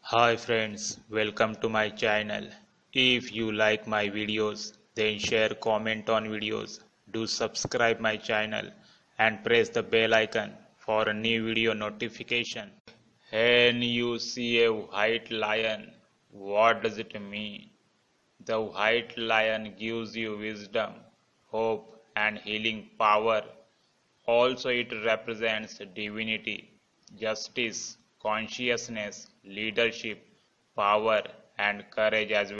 Hi friends, welcome to my channel. If you like my videos, then share, comment on videos, do subscribe my channel and press the bell icon for a new video notification. When you see a white lion, what does it mean? The white lion gives you wisdom, hope and healing power. Also it represents divinity, justice, consciousness, leadership, power and courage as well.